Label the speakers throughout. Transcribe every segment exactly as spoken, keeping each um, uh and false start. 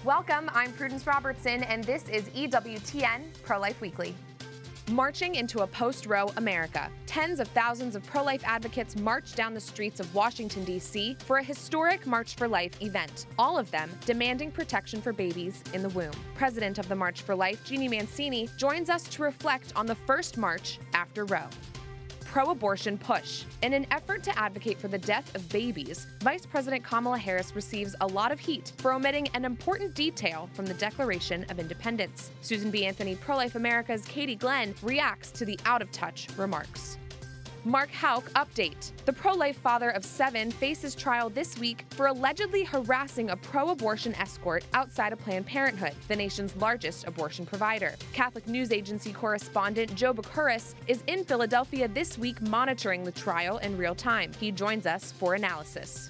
Speaker 1: Welcome, I'm Prudence Robertson, and this is E W T N Pro-Life Weekly. Marching into a post-Roe America, tens of thousands of pro-life advocates marched down the streets of Washington, D C for a historic March for Life event, all of them demanding protection for babies in the womb. President of the March for Life, Jeanne Mancini, joins us to reflect on the first march after Roe. Pro-abortion push. In an effort to advocate for the death of babies, Vice President Kamala Harris receives a lot of heat for omitting an important detail from the Declaration of Independence. Susan B. Anthony, Pro-Life America's Katie Glenn, reacts to the out-of-touch remarks. Mark Houck update. The pro-life father of seven faces trial this week for allegedly harassing a pro-abortion escort outside of Planned Parenthood, the nation's largest abortion provider. Catholic News Agency correspondent Joe Bucouris is in Philadelphia this week monitoring the trial in real time. He joins us for analysis.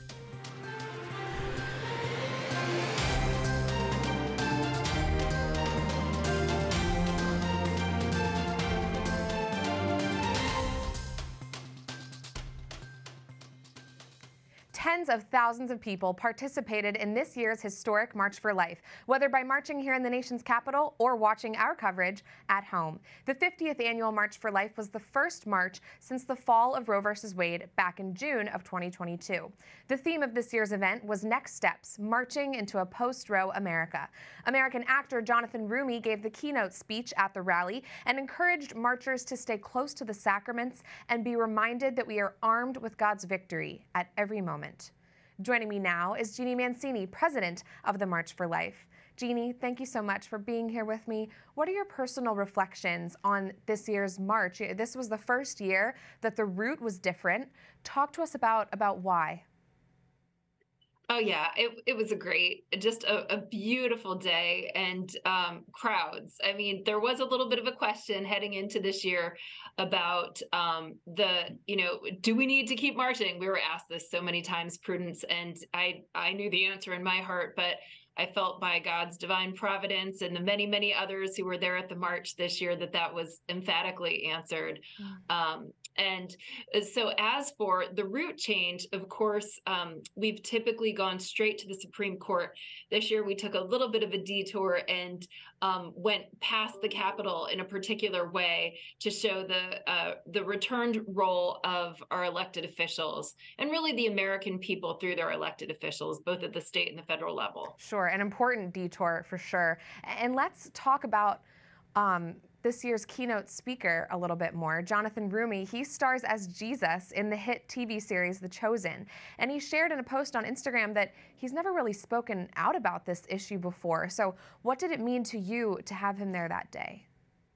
Speaker 1: Tens of thousands of people participated in this year's historic March for Life, whether by marching here in the nation's capital or watching our coverage at home. The fiftieth annual March for Life was the first march since the fall of Roe versus Wade back in June of twenty twenty-two. The theme of this year's event was Next Steps, Marching into a Post-Roe America. American actor Jonathan Roumie gave the keynote speech at the rally and encouraged marchers to stay close to the sacraments and be reminded that we are armed with God's victory at every moment. Joining me now is Jeanne Mancini, president of the March for Life. Jeanne, thank you so much for being here with me. What are your personal reflections on this year's march? This was the first year that the route was different. Talk to us about, about why.
Speaker 2: Oh, yeah, it, it was a great, just a, a beautiful day and um, crowds. I mean, there was a little bit of a question heading into this year about um, the, you know, do we need to keep marching? We were asked this so many times, Prudence, and I, I knew the answer in my heart, but I felt by God's divine providence and the many, many others who were there at the march this year that that was emphatically answered. Mm. Um, and so as for the route change, of course, um, we've typically gone straight to the Supreme Court. This year, we took a little bit of a detour and um, went past the Capitol in a particular way to show the uh, the returned role of our elected officials and really the American people through their elected officials, both at the state and the federal level.
Speaker 1: Sure, an important detour for sure. And let's talk about um, this year's keynote speaker a little bit more. Jonathan Roumie, he stars as Jesus in the hit T V series The Chosen. And he shared in a post on Instagram that he's never really spoken out about this issue before. So what did it mean to you to have him there that day?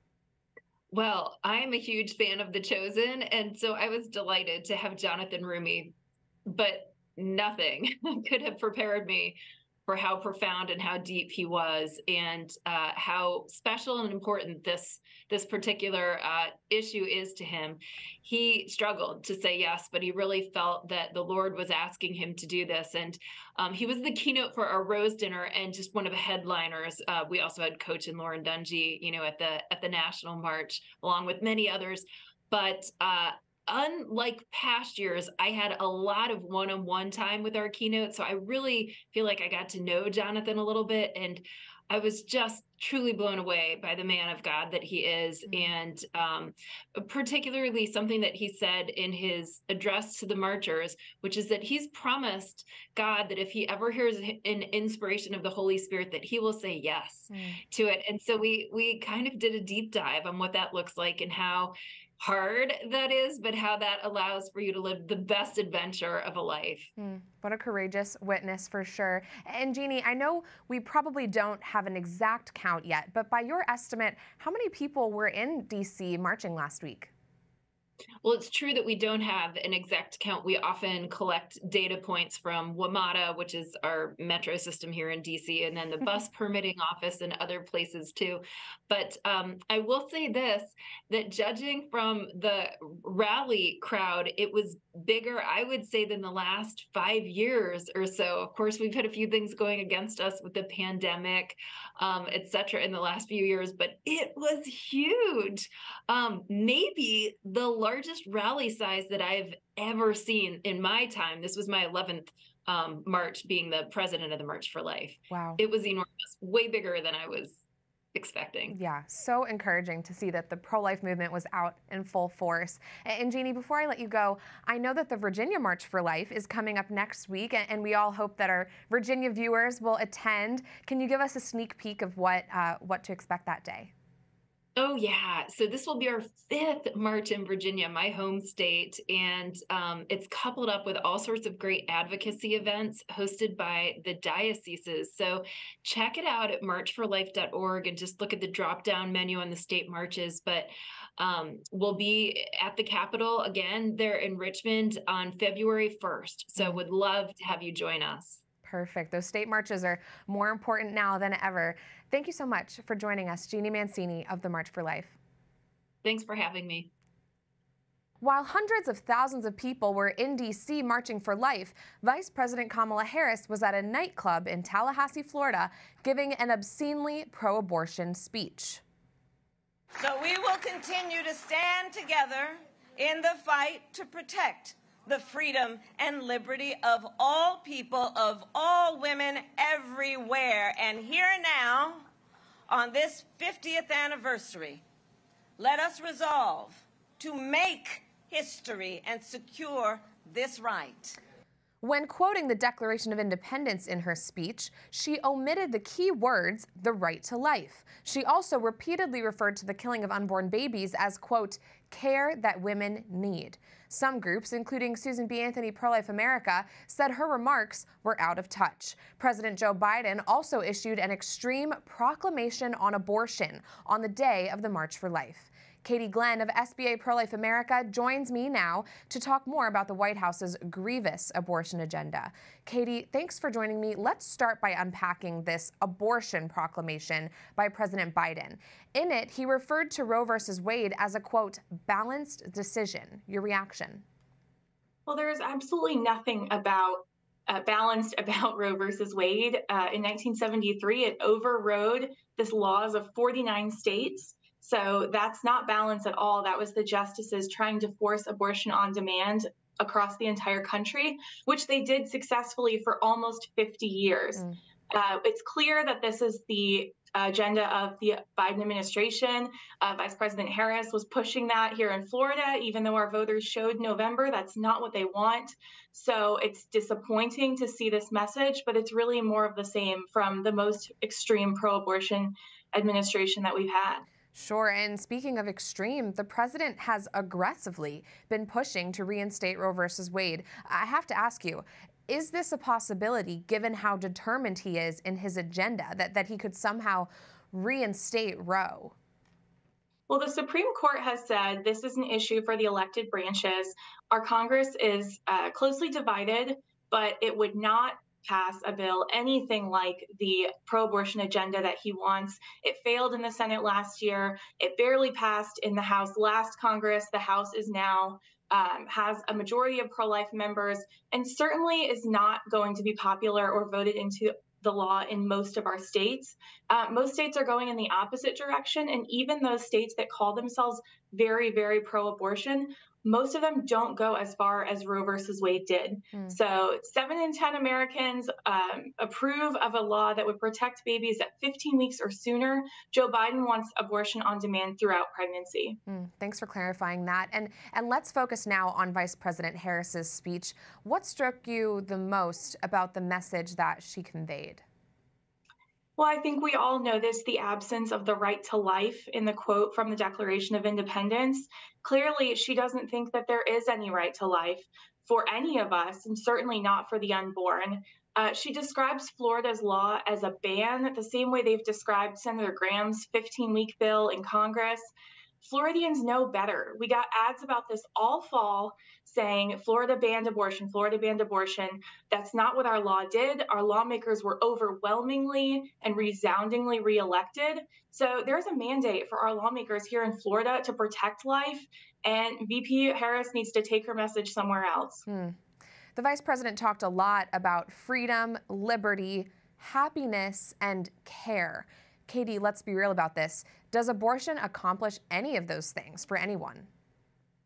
Speaker 2: Well, I'm a huge fan of The Chosen, and so I was delighted to have Jonathan Roumie, but nothing could have prepared me for how profound and how deep he was, and uh, how special and important this this particular uh, issue is to him. He struggled to say yes, but he really felt that the Lord was asking him to do this. And um, he was the keynote for our Rose Dinner and just one of the headliners. Uh, we also had Coach and Lauren Dungy, you know, at the at the National March, along with many others. But uh, unlike past years, I had a lot of one-on-one time with our keynote. So I really feel like I got to know Jonathan a little bit. And I was just truly blown away by the man of God that he is. Mm-hmm. And um, particularly something that he said in his address to the marchers, which is that he's promised God that if he ever hears an inspiration of the Holy Spirit, that he will say yes mm. to it. And so we we kind of did a deep dive on what that looks like and how hard that is, but how that allows for you to live the best adventure of a life.
Speaker 1: Mm, what a courageous witness for sure. And Jeanne, I know we probably don't have an exact count yet, but by your estimate, how many people were in D C marching last week?
Speaker 2: Well, it's true that we don't have an exact count. We often collect data points from WMATA, which is our metro system here in D C, and then the bus permitting office and other places too. But um, I will say this, that judging from the rally crowd, it was bigger, I would say, than the last five years or so. Of course, we've had a few things going against us with the pandemic, um, et cetera, in the last few years, but it was huge. Um, maybe the largest rally size that I've ever seen in my time. This was my eleventh um, march being the president of the March for Life.
Speaker 1: Wow.
Speaker 2: It was enormous, way bigger than I was expecting.
Speaker 1: Yeah, so encouraging to see that the pro-life movement was out in full force. And Jeannie, before I let you go, I know that the Virginia March for Life is coming up next week, and we all hope that our Virginia viewers will attend. Can you give us a sneak peek of what uh, what to expect that day?
Speaker 2: Oh, yeah. So this will be our fifth march in Virginia, my home state. And um, it's coupled up with all sorts of great advocacy events hosted by the dioceses. So check it out at march for life dot org and just look at the drop down menu on the state marches. But um, we'll be at the Capitol again there in Richmond on February first. So would love to have you join us.
Speaker 1: Perfect. Those state marches are more important now than ever. Thank you so much for joining us, Jeanne Mancini of the March for Life.
Speaker 2: Thanks for having me.
Speaker 1: While hundreds of thousands of people were in D C marching for life, Vice President Kamala Harris was at a nightclub in Tallahassee, Florida, giving an obscenely pro-abortion speech.
Speaker 3: So we will continue to stand together in the fight to protect the freedom and liberty of all people, of all women everywhere. And here now, on this fiftieth anniversary, let us resolve to make history and secure this right.
Speaker 1: When quoting the Declaration of Independence in her speech, she omitted the key words, the right to life. She also repeatedly referred to the killing of unborn babies as, quote, care that women need. Some groups, including Susan B. Anthony Pro-Life America, said her remarks were out of touch. President Joe Biden also issued an extreme proclamation on abortion on the day of the March for Life. Katie Glenn of S B A Pro-Life America joins me now to talk more about the White House's grievous abortion agenda. Katie, thanks for joining me. Let's start by unpacking this abortion proclamation by President Biden. In it, he referred to Roe versus Wade as a, quote, balanced decision. Your reaction?
Speaker 4: Well, there is absolutely nothing about uh, balanced about Roe versus Wade. Uh, in nineteen seventy-three, it overrode the laws of forty-nine states. So that's not balance at all. That was the justices trying to force abortion on demand across the entire country, which they did successfully for almost fifty years. Mm. Uh, it's clear that this is the agenda of the Biden administration. Uh, Vice President Harris was pushing that here in Florida, even though our voters showed November that's not what they want. So it's disappointing to see this message, but it's really more of the same from the most extreme pro-abortion administration that we've had.
Speaker 1: Sure, and speaking of extreme, the president has aggressively been pushing to reinstate Roe versus Wade. I have to ask you, is this a possibility, given how determined he is in his agenda, that, that he could somehow reinstate Roe?
Speaker 4: Well, the Supreme Court has said this is an issue for the elected branches. Our Congress is uh, closely divided, but it would not pass a bill anything like the pro-abortion agenda that he wants. It failed in the Senate last year. It barely passed in the House last Congress. The House is now um, has a majority of pro-life members and certainly is not going to be popular or voted into the law in most of our states. Uh, most states are going in the opposite direction, and even those states that call themselves very, very pro-abortion, most of them don't go as far as Roe versus Wade did. Mm. So seven in ten Americans um, approve of a law that would protect babies at fifteen weeks or sooner. Joe Biden wants abortion on demand throughout pregnancy.
Speaker 1: Mm, thanks for clarifying that. And, and let's focus now on Vice President Harris's speech. What struck you the most about the message that she conveyed?
Speaker 4: Well, I think we all noticed the absence of the right to life in the quote from the Declaration of Independence. Clearly, she doesn't think that there is any right to life for any of us, and certainly not for the unborn. Uh, she describes Florida's law as a ban, the same way they've described Senator Graham's fifteen-week bill in Congress. Floridians know better. We got ads about this all fall saying Florida banned abortion, Florida banned abortion. That's not what our law did. Our lawmakers were overwhelmingly and resoundingly reelected. So there's a mandate for our lawmakers here in Florida to protect life, and V P Harris needs to take her message somewhere else.
Speaker 1: Hmm. The vice president talked a lot about freedom, liberty, happiness, and care. Katie, let's be real about this. Does abortion accomplish any of those things for anyone?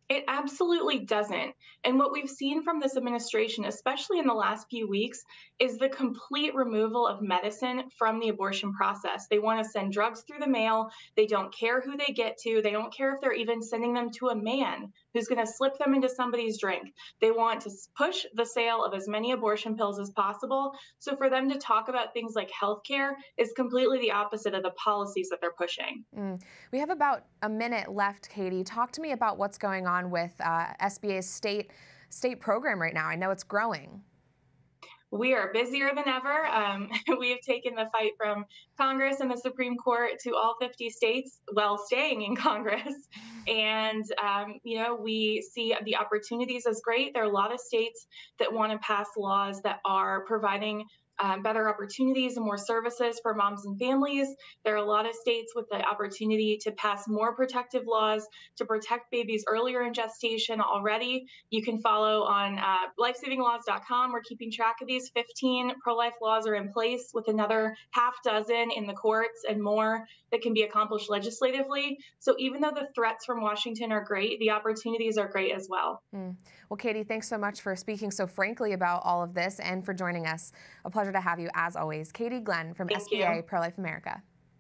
Speaker 4: It absolutely doesn't. And what we've seen from this administration, especially in the last few weeks, is the complete removal of medicine from the abortion process. They want to send drugs through the mail. They don't care who they get to. They don't care if they're even sending them to a man who's going to slip them into somebody's drink. They want to push the sale of as many abortion pills as possible. So for them to talk about things like healthcare is completely the opposite of the policies that they're pushing.
Speaker 1: Mm. We have about a minute left, Katie. Talk to me about what's going on with uh, S B A's state state program right now. I know it's growing.
Speaker 4: We are busier than ever. Um, we have taken the fight from Congress and the Supreme Court to all fifty states while staying in Congress. And, um, you know, we see the opportunities as great. There are a lot of states that want to pass laws that are providing Um, better opportunities and more services for moms and families. There are a lot of states with the opportunity to pass more protective laws to protect babies earlier in gestation already. You can follow on uh, life saving laws dot com. We're keeping track of these. fifteen pro-life laws are in place with another half dozen in the courts and more that can be accomplished legislatively. So even though the threats from Washington are great, the opportunities are great as well.
Speaker 1: Mm. Well, Katie, thanks so much for speaking so frankly about all of this and for joining us. A pleasure to have you as always. Katie Glenn from
Speaker 4: Thank
Speaker 1: S B A
Speaker 4: you.
Speaker 1: Pro-Life America.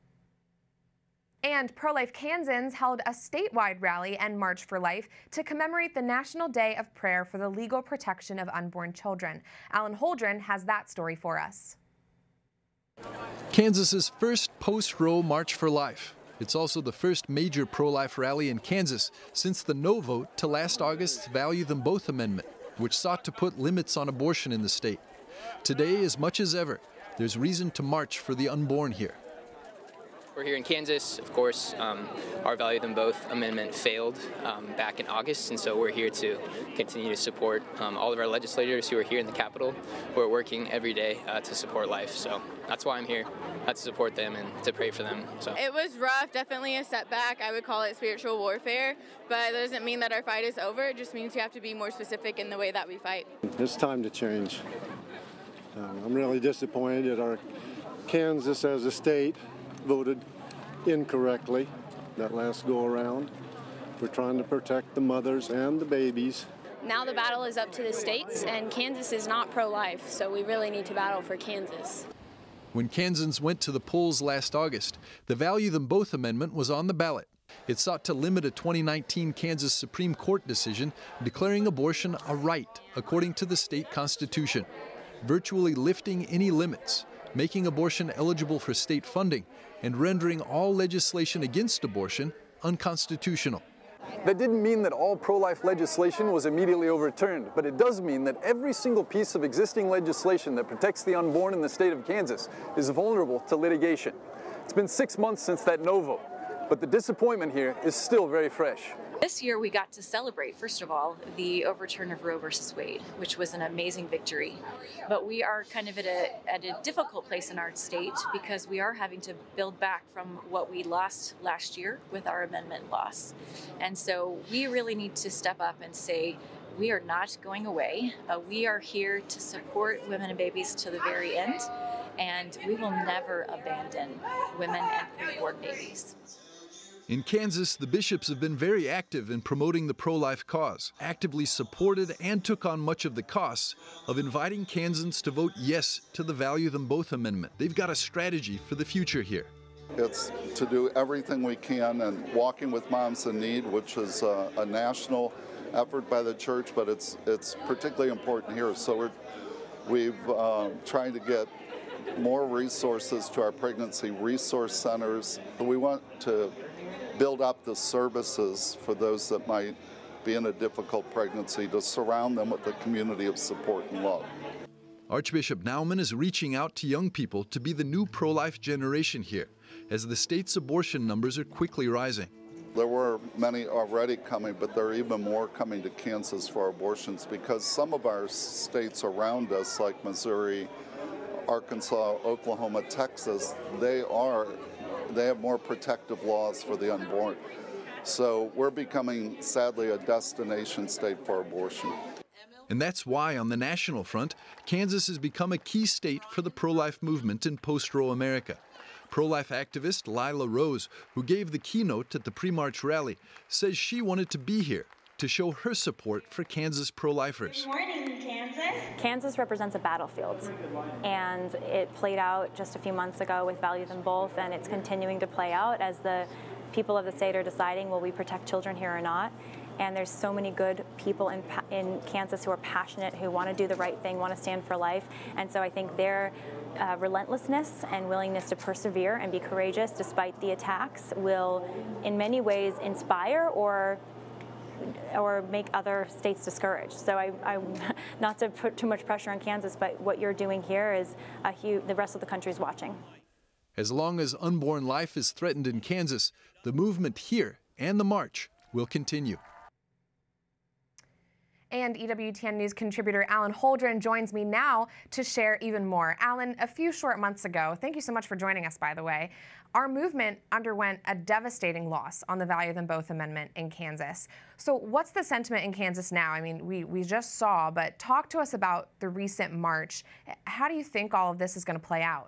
Speaker 1: And pro-life Kansans held a statewide rally and March for Life to commemorate the National Day of Prayer for the Legal Protection of Unborn Children. Alan Holdren has that story for us.
Speaker 5: Kansas's first post-Roe March for Life. It's also the first major pro-life rally in Kansas since the no vote to last August's Value Them Both amendment, which sought to put limits on abortion in the state. Today, as much as ever, there's reason to march for the unborn here.
Speaker 6: We're here in Kansas, of course. Um, our Value Them Both amendment failed um, back in August, and so we're here to continue to support um, all of our legislators who are here in the Capitol, who are working every day uh, to support life. So that's why I'm here, uh, to support them and to pray for them. So
Speaker 7: it was rough, definitely a setback. I would call it spiritual warfare, but that doesn't mean that our fight is over. It just means we have to be more specific in the way that we fight.
Speaker 8: It's time to change. Um, I'm really disappointed that our Kansas as a state voted incorrectly that last go around. We're trying to protect the mothers and the babies.
Speaker 9: Now the battle is up to the states, and Kansas is not pro-life, so we really need to battle for Kansas.
Speaker 5: When Kansans went to the polls last August, the Value Them Both amendment was on the ballot. It sought to limit a twenty nineteen Kansas Supreme Court decision declaring abortion a right according to the state constitution, virtually lifting any limits, making abortion eligible for state funding, and rendering all legislation against abortion unconstitutional.
Speaker 10: That didn't mean that all pro-life legislation was immediately overturned, but it does mean that every single piece of existing legislation that protects the unborn in the state of Kansas is vulnerable to litigation. It's been six months since that no vote, but the disappointment here is still very fresh.
Speaker 11: This year we got to celebrate, first of all, the overturn of Roe versus Wade, which was an amazing victory. But we are kind of at a, at a difficult place in our state because we are having to build back from what we lost last year with our amendment loss. And so we really need to step up and say, we are not going away. Uh, we are here to support women and babies to the very end, and we will never abandon women and preborn babies.
Speaker 5: In Kansas, the bishops have been very active in promoting the pro-life cause, actively supported and took on much of the costs of inviting Kansans to vote yes to the Value Them Both amendment. They've got a strategy for the future here.
Speaker 12: It's to do everything we can, and Walking with Moms in Need, which is a, a national effort by the church, but it's it's particularly important here. So we're we've uh, trying to get more resources to our pregnancy resource centers. We want to build up the services for those that might be in a difficult pregnancy, to surround them with a community of support and love.
Speaker 5: Archbishop Naumann is reaching out to young people to be the new pro-life generation here, as the state's abortion numbers are quickly rising.
Speaker 12: There were many already coming, but there are even more coming to Kansas for abortions because some of our states around us, like Missouri, Arkansas, Oklahoma, Texas, they are they have more protective laws for the unborn. So we're becoming, sadly, a destination state for abortion.
Speaker 5: And that's why, on the national front, Kansas has become a key state for the pro-life movement in post-Roe America. Pro-life activist Lila Rose, who gave the keynote at the pre-March rally, says she wanted to be here to show her support for Kansas pro-lifers.
Speaker 13: Good morning, Kansas.
Speaker 14: Kansas represents a battlefield, and it played out just a few months ago with Value Them Both, and it's continuing to play out as the people of the state are deciding, will we protect children here or not? And there's so many good people in, in Kansas who are passionate, who want to do the right thing, want to stand for life. And so I think their uh, relentlessness and willingness to persevere and be courageous despite the attacks will in many ways inspire or or make other states discouraged. So I, I, not to put too much pressure on Kansas, but what you're doing here is a huge, the rest of the country is watching.
Speaker 5: As long as unborn life is threatened in Kansas, the movement here and the march will continue.
Speaker 1: And E W T N News contributor Alan Holdren joins me now to share even more. Alan, a few short months ago, thank you so much for joining us, by the way, our movement underwent a devastating loss on the Value Them Both Amendment in Kansas. So what's the sentiment in Kansas now? I mean, we, we just saw, but talk to us about the recent march. How do you think all of this is going to play out?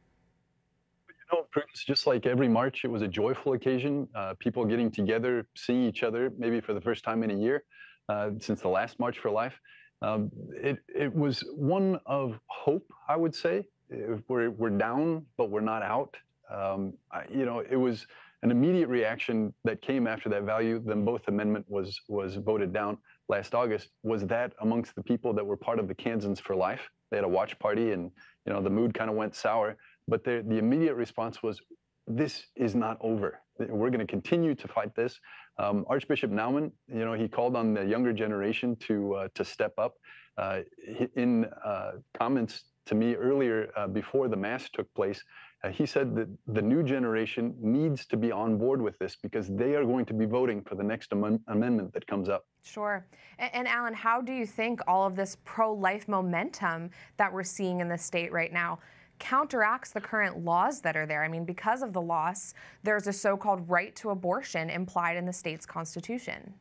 Speaker 10: You know, Prudence, just like every march, it was a joyful occasion, uh, people getting together, seeing each other, maybe for the first time in a year. Uh, since the last March for Life. Um, it, it was one of hope, I would say. We're, we're down, but we're not out. Um, I, you know, it was an immediate reaction that came after that Value Them Both amendment was, was voted down last August, was that amongst the people that were part of the Kansans for Life. They had a watch party and, you know, the mood kind of went sour, but the, the immediate response was, this is not over. We're going to continue to fight this. Um, Archbishop Naumann, you know, he called on the younger generation to uh, to step up. Uh, in uh, comments to me earlier, uh, before the Mass took place, uh, he said that the new generation needs to be on board with this because they are going to be voting for the next am amendment that comes up.
Speaker 1: Sure. And, and Alan, how do you think all of this pro-life momentum that we're seeing in the state right now counteracts the current laws that are there? I mean, because of the loss, there's a so-called right to abortion implied in the state's constitution.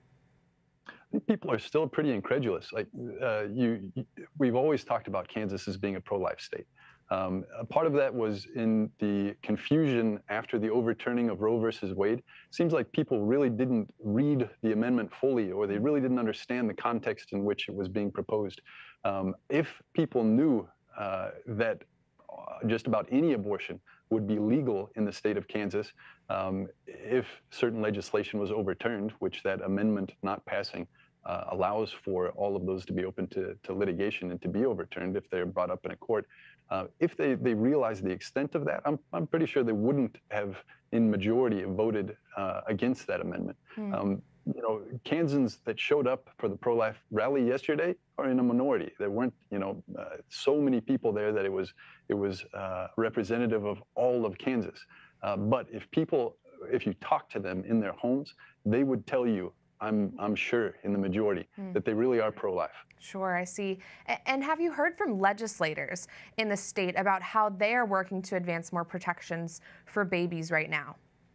Speaker 10: I think people are still pretty incredulous. Like uh, you, you, we've always talked about Kansas as being a pro-life state. Um, a part of that was in the confusion after the overturning of Roe versus Wade. Seems like people really didn't read the amendment fully, or they really didn't understand the context in which it was being proposed. Um, if people knew uh, that just about any abortion would be legal in the state of Kansas um, if certain legislation was overturned, which that amendment not passing uh, allows for all of those to be open to, to litigation and to be overturned if they're brought up in a court. Uh, if they, they realize the extent of that, I'm, I'm pretty sure they wouldn't have in majority voted uh, against that amendment. Mm. Um, you know, Kansans that showed up for the pro-life rally yesterday are in a minority. There weren't, you know, uh, so many people there that it was it was uh, representative of all of Kansas. Uh, but if people, if you talk to them in their homes, they would tell you, I'm I'm sure in the majority, mm. that they really are pro-life.
Speaker 1: Sure, I see. And have you heard from legislators in the state about how they are working to advance more protections for babies right now?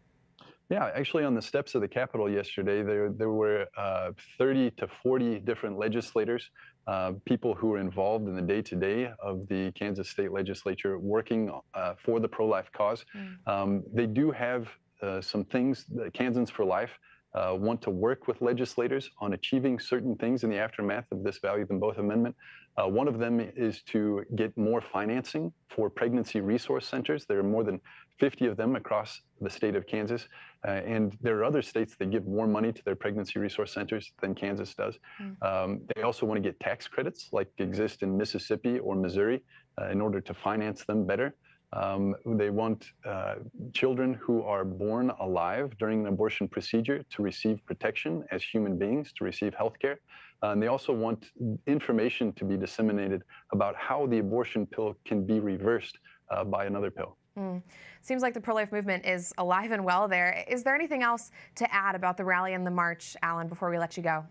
Speaker 10: Yeah, actually on the steps of the Capitol yesterday, there, there were uh, thirty to forty different legislators, uh, people who are involved in the day-to-day of the Kansas State Legislature working uh, for the pro-life cause. Mm. Um, they do have uh, some things, that Kansans for Life uh, want to work with legislators on achieving certain things in the aftermath of this Value Them Both amendment. Uh, one of them is to get more financing for pregnancy resource centers. There are more than fifty of them across the state of Kansas. Uh, and there are other states that give more money to their pregnancy resource centers than Kansas does. Mm. Um, they also want to get tax credits like exist in Mississippi or Missouri uh, in order to finance them better. Um, they want uh, children who are born alive during an abortion procedure to receive protection as human beings, to receive health care. Uh, and they also want information to be disseminated about how the abortion pill can be reversed uh, by another pill.
Speaker 1: Mm. Seems like the pro-life movement is alive and well there. Is there anything else to add about the rally and the march, Alan, before we let you go?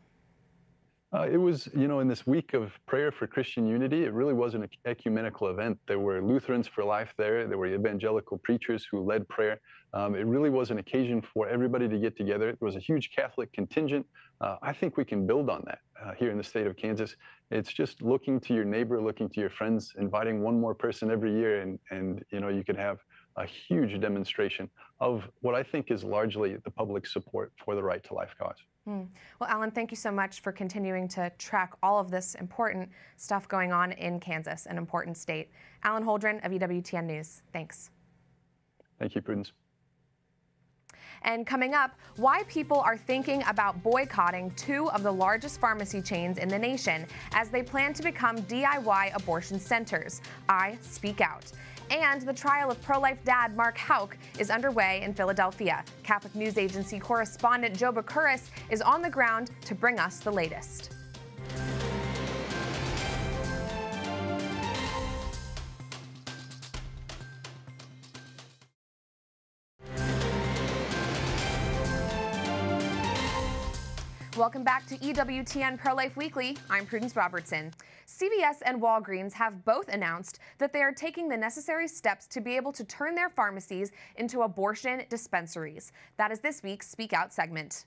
Speaker 10: Uh, it was, you know, in this week of prayer for Christian unity, it really was an ecumenical event. There were Lutherans for Life there. There were evangelical preachers who led prayer. Um, it really was an occasion for everybody to get together. There was a huge Catholic contingent. Uh, I think we can build on that uh, here in the state of Kansas. It's just looking to your neighbor, looking to your friends, inviting one more person every year, and, and you know, you could have a huge demonstration of what I think is largely the public support for the right to life cause.
Speaker 1: Hmm. Well, Alan, thank you so much for continuing to track all of this important stuff going on in Kansas, an important state. Alan Holdren of E W T N News, thanks.
Speaker 10: Thank you, Prudence.
Speaker 1: And coming up, why people are thinking about boycotting two of the largest pharmacy chains in the nation as they plan to become D I Y abortion centers. I speak out. And the trial of pro-life dad Mark Houck is underway in Philadelphia. Catholic News Agency correspondent Joe Bakuris is on the ground to bring us the latest. Welcome back to E W T N Pro-Life Weekly. I'm Prudence Robertson. C V S and Walgreens have both announced that they are taking the necessary steps to be able to turn their pharmacies into abortion dispensaries. That is this week's Speak Out segment.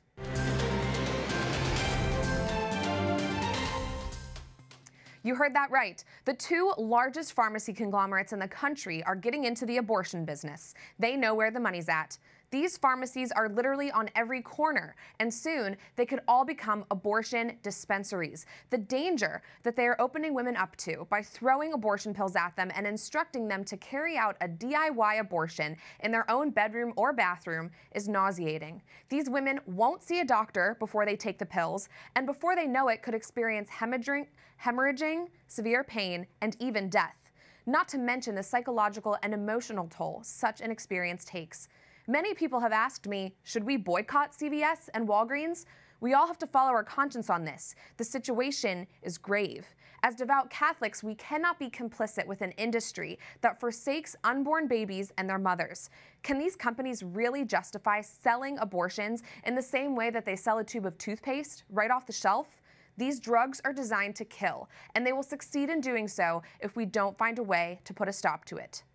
Speaker 1: You heard that right. The two largest pharmacy conglomerates in the country are getting into the abortion business. They know where the money's at. These pharmacies are literally on every corner, and soon they could all become abortion dispensaries. The danger that they are opening women up to by throwing abortion pills at them and instructing them to carry out a D I Y abortion in their own bedroom or bathroom is nauseating. These women won't see a doctor before they take the pills, and before they know it could experience hemorrhaging, hemorrhaging, severe pain, and even death. Not to mention the psychological and emotional toll such an experience takes. Many people have asked me, should we boycott C V S and Walgreens? We all have to follow our conscience on this. The situation is grave. As devout Catholics, we cannot be complicit with an industry that forsakes unborn babies and their mothers. Can these companies really justify selling abortions in the same way that they sell a tube of toothpaste right off the shelf? These drugs are designed to kill, and they will succeed in doing so if we don't find a way to put a stop to it.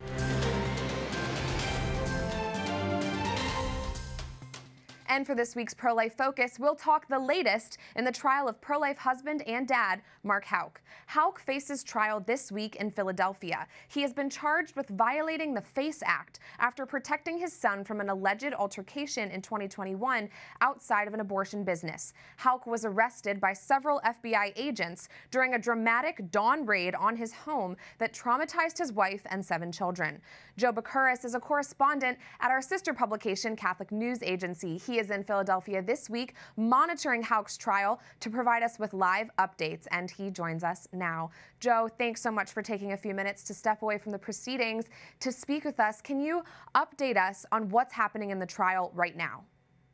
Speaker 1: And for this week's Pro-Life Focus, we'll talk the latest in the trial of pro-life husband and dad, Mark Houck. Houck faces trial this week in Philadelphia. He has been charged with violating the FACE Act after protecting his son from an alleged altercation in twenty twenty-one outside of an abortion business. Houck was arrested by several F B I agents during a dramatic dawn raid on his home that traumatized his wife and seven children. Joe Bakuris is a correspondent at our sister publication, Catholic News Agency. He is in Philadelphia this week monitoring Houck's trial to provide us with live updates, and he joins us now. Joe, thanks so much for taking a few minutes to step away from the proceedings to speak with us. Can you update us on what's happening in the trial right now?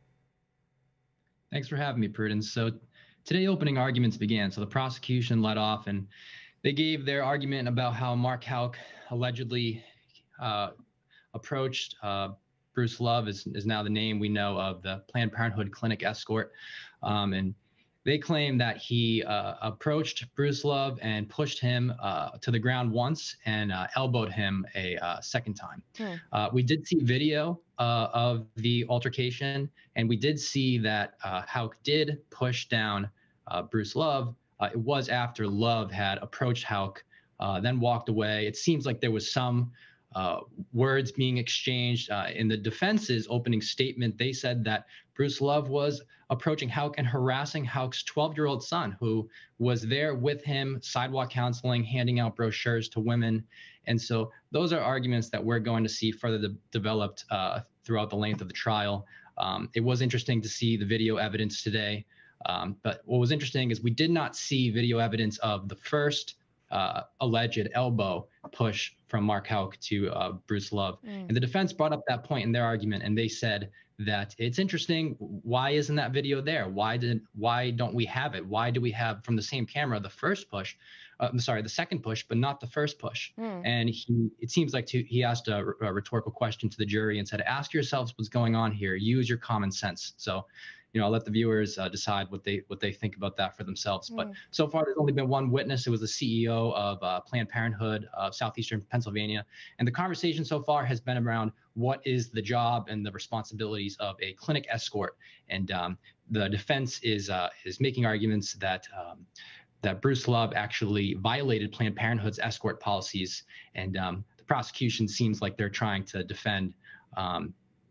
Speaker 13: Thanks for having me, Prudence. So today opening arguments began. So the prosecution led off and they gave their argument about how Mark Houck allegedly uh, approached uh, Bruce Love is, is now the name we know of the Planned Parenthood clinic escort. Um, and they claim that he uh, approached Bruce Love and pushed him uh, to the ground once and uh, elbowed him a uh, second time. Hmm. Uh, we did see video uh, of the altercation, and we did see that uh, Houck did push down uh, Bruce Love. Uh, it was after Love had approached Houck, uh, then walked away. It seems like there was some Uh, words being exchanged. Uh, in the defense's opening statement, they said that Bruce Love was approaching Houck and harassing Houck's twelve-year-old son, who was there with him, sidewalk counseling, handing out brochures to women. And so those are arguments that we're going to see further de developed uh, throughout the length of the trial. Um, it was interesting to see the video evidence today. Um, but what was interesting is we did not see video evidence of the first Uh, alleged elbow push from Mark Houck to uh, Bruce Love. Mm. And the defense brought up that point in their argument, and they said that it's interesting. Why isn't that video there? Why did why don't we have it? Why do we have from the same camera the first push? Uh, I'm sorry, the second push, but not the first push. Mm. And he, it seems like to, he asked a, a rhetorical question to the jury and said, "Ask yourselves what's going on here. Use your common sense." So, you know, I'll let the viewers uh, decide what they what they think about that for themselves. Mm. But so far, there's only been one witness. It was the C E O of uh, Planned Parenthood of Southeastern Pennsylvania. And the conversation so far has been around what is the job and the responsibilities of a clinic escort. And um, the defense is uh, is making arguments that um, that Bruce Love actually violated Planned Parenthood's escort policies. And um, the prosecution seems like they're trying to defend um,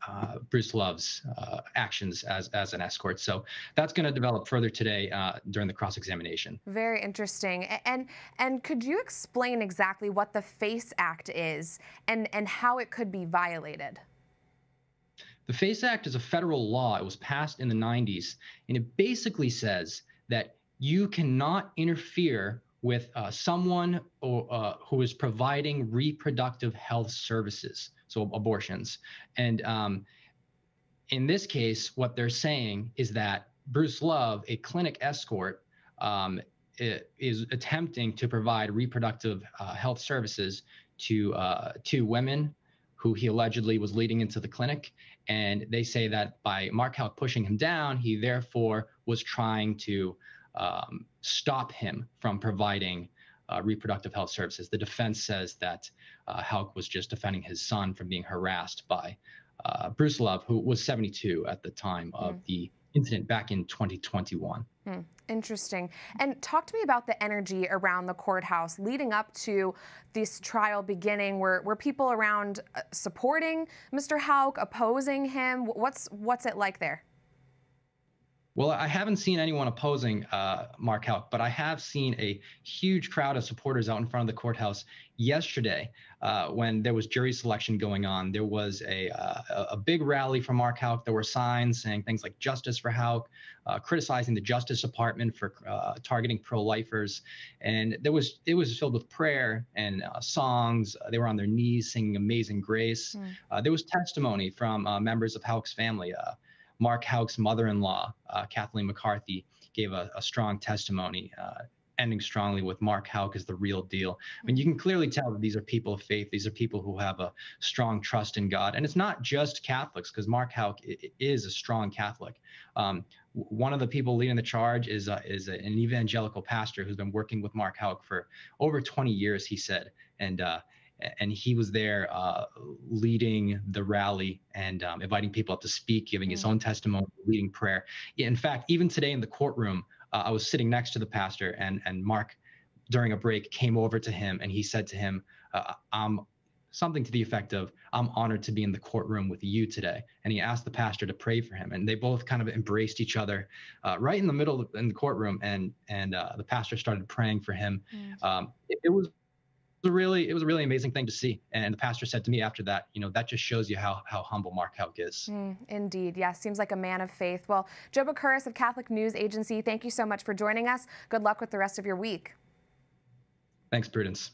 Speaker 13: uh, Bruce Love's uh, actions as, as an escort. So that's going to develop further today uh, during the cross-examination.
Speaker 1: Very interesting. And, and could you explain exactly what the FACE Act is and, and how it could be violated?
Speaker 13: The FACE Act is a federal law. It was passed in the nineties, and it basically says that you cannot interfere with uh, someone or, uh, who is providing reproductive health services, so abortions. And um, in this case, what they're saying is that Bruce Love, a clinic escort, um, is attempting to provide reproductive uh, health services to uh, to women who he allegedly was leading into the clinic. And they say that by Mark Houck pushing him down, he therefore was trying to um, stop him from providing uh, reproductive health services. The defense says that uh, Houck was just defending his son from being harassed by uh, Bruce Love, who was seventy-two at the time of mm. the incident back in twenty twenty-one.
Speaker 1: Hmm. Interesting. And talk to me about the energy around the courthouse leading up to this trial beginning. Were, were people around uh, supporting Mister Houck, opposing him? What's, what's it like there?
Speaker 13: Well, I haven't seen anyone opposing uh, Mark Houck, but I have seen a huge crowd of supporters out in front of the courthouse yesterday uh, when there was jury selection going on. There was a, uh, a big rally for Mark Houck. There were signs saying things like "Justice for Houck," uh, criticizing the Justice Department for uh, targeting pro-lifers, and there was it was filled with prayer and uh, songs. They were on their knees singing "Amazing Grace." Mm. Uh, there was testimony from uh, members of Houck's family. Uh, Mark Houck's mother-in-law, uh, Kathleen McCarthy, gave a, a strong testimony, uh, ending strongly with Mark Houck is the real deal. I mean, you can clearly tell that these are people of faith. These are people who have a strong trust in God. And it's not just Catholics, because Mark Houck is a strong Catholic. Um, one of the people leading the charge is, uh, is an evangelical pastor who's been working with Mark Houck for over twenty years, he said. And uh, And he was there uh, leading the rally and um, inviting people up to speak, giving mm. his own testimony, leading prayer. In fact, even today in the courtroom, uh, I was sitting next to the pastor, and and Mark, during a break, came over to him and he said to him, uh, "I'm something to the effect of, I'm honored to be in the courtroom with you today." And he asked the pastor to pray for him, and they both kind of embraced each other uh, right in the middle of, in the courtroom, and and uh, the pastor started praying for him. Mm. Um, it, it was. It was, really, it was a really amazing thing to see. And the pastor said to me after that, you know, that just shows you how, how humble Mark Houck is.
Speaker 1: Mm, indeed. Yes. Seems like a man of faith. Well, Joe Bakuris of Catholic News Agency, thank you so much for joining us. Good luck with the rest of your week.
Speaker 13: Thanks, Prudence.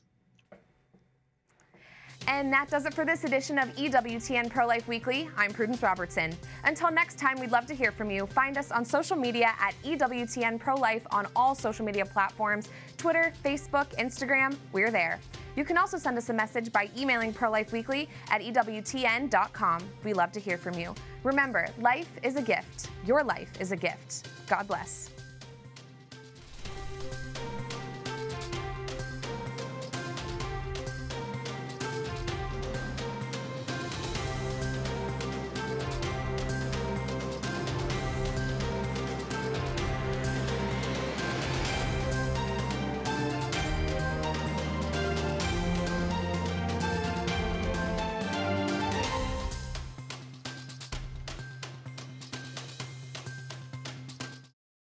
Speaker 1: And that does it for this edition of E W T N Pro-Life Weekly. I'm Prudence Robertson. Until next time, we'd love to hear from you. Find us on social media at E W T N Pro-Life on all social media platforms, Twitter, Facebook, Instagram, we're there. You can also send us a message by emailing prolifeweekly at E W T N dot com. We love to hear from you. Remember, life is a gift. Your life is a gift. God bless.